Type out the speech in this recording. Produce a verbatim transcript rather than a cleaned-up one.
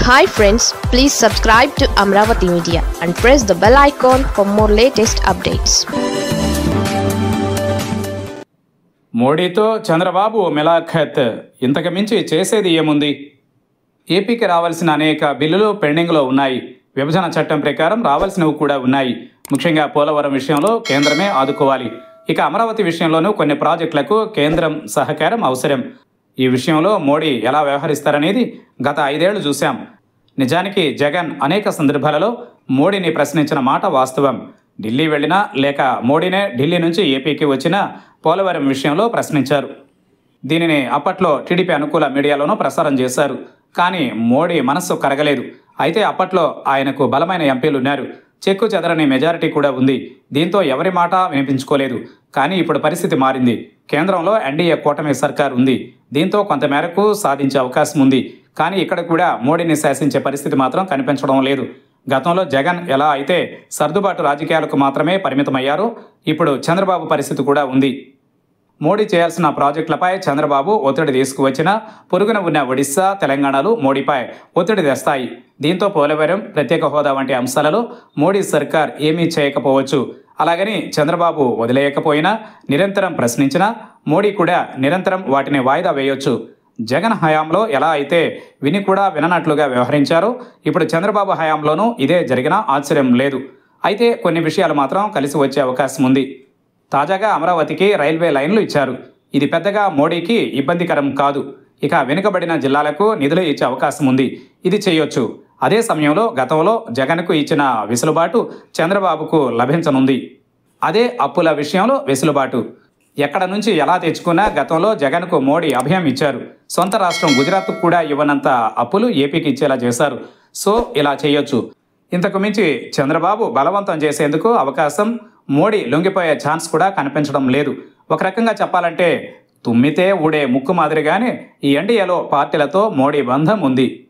Hi friends, please subscribe to Amravati Media and press the bell icon for more latest updates. మోడీతో చంద్రబాబు మిలాఖత్ ఇంతకు మించి చేసేది ఏముంది? ఏపీకి రావాల్సిన అనేక బిల్లులు పెండింగ్లో ఉన్నాయి. విభజన చట్టం ప్రకారం రావాల్సినవి కూడా ఉన్నాయి. ముఖ్యంగా పోలవరం విషయంలో కేంద్రమే ఆదుకోవాలి. ఇక అమరావతి విషయంలోనూ కొన్ని ప్రాజెక్టులకు కేంద్రం సహకారం అవసరం. ఈ విషయంలో మోడీ ఎలా వ్యవహరిస్తారనేది గత ఐదేళ్లు చూశాం. నిజానికి జగన్ అనేక సందర్భాలలో మోడీని ప్రశ్నించిన మాట వాస్తవం. ఢిల్లీ వెళ్ళినా లేక మోడీనే ఢిల్లీ నుంచి ఏపీకి వచ్చినా పోలవరం విషయంలో ప్రశ్నించారు. దీనిని అప్పట్లో టీడీపీ అనుకూల మీడియాలోనూ ప్రసారం చేశారు. కానీ మోడీ మనస్సు కరగలేదు. అయితే అప్పట్లో ఆయనకు బలమైన ఎంపీలు ఉన్నారు. చెక్కు చెదరని మెజారిటీ కూడా ఉంది. దీంతో ఎవరి మాట వినిపించుకోలేదు. కానీ ఇప్పుడు పరిస్థితి మారింది. కేంద్రంలో ఎన్డీఏ కూటమి సర్కార్ ఉంది. దీంతో కొంతమేరకు సాధించే అవకాశం ఉంది. కానీ ఇక్కడ కూడా మోడీని శాసించే పరిస్థితి మాత్రం కనిపించడం లేదు. గతంలో జగన్ ఎలా అయితే సర్దుబాటు రాజకీయాలకు మాత్రమే పరిమితమయ్యారో ఇప్పుడు చంద్రబాబు పరిస్థితి కూడా ఉంది. మోడీ చేయాల్సిన ప్రాజెక్టులపై చంద్రబాబు ఒత్తిడి తీసుకువచ్చినా పొరుగున ఉన్న ఒడిశా, తెలంగాణలు మోడీపై ఒత్తిడి తెస్తాయి. దీంతో పోలవరం, ప్రత్యేక హోదా వంటి అంశాలలో మోడీ సర్కార్ ఏమీ చేయకపోవచ్చు. అలాగని చంద్రబాబు వదిలేయకపోయినా, నిరంతరం ప్రశ్నించినా మోడీ కూడా నిరంతరం వాటిని వాయిదా వేయొచ్చు. జగన్ హయాంలో ఎలా అయితే విని కూడా విననట్లుగా వ్యవహరించారో ఇప్పుడు చంద్రబాబు హయాంలోనూ ఇదే జరిగినా ఆశ్చర్యం లేదు. అయితే కొన్ని విషయాలు మాత్రం కలిసి వచ్చే అవకాశం ఉంది. తాజాగా అమరావతికి రైల్వే లైన్లు ఇచ్చారు. ఇది పెద్దగా మోడీకి ఇబ్బందికరం కాదు. ఇక వెనుకబడిన జిల్లాలకు నిధులు ఇచ్చే అవకాశం ఉంది. ఇది చేయొచ్చు. అదే సమయంలో గతంలో జగన్కు ఇచ్చిన వెసులుబాటు చంద్రబాబుకు లభించనుంది. అదే అప్పుల విషయంలో వెసులుబాటు. ఎక్కడ నుంచి ఎలా తెచ్చుకున్నా గతంలో జగన్కు మోడీ అభయం ఇచ్చారు. సొంత రాష్ట్రం గుజరాత్కు కూడా ఇవ్వనంత అప్పులు ఏపీకి ఇచ్చేలా చేశారు. సో ఇలా చేయొచ్చు. ఇంతకు మించి చంద్రబాబు బలవంతం చేసేందుకు అవకాశం, మోడీ లొంగిపోయే ఛాన్స్ కూడా కనిపించడం లేదు. ఒక రకంగా చెప్పాలంటే తుమ్మితే ఊడే ముక్కు మాదిరిగానే ఈ ఎన్డీఏలో పార్టీలతో మోడీ బంధం ఉంది.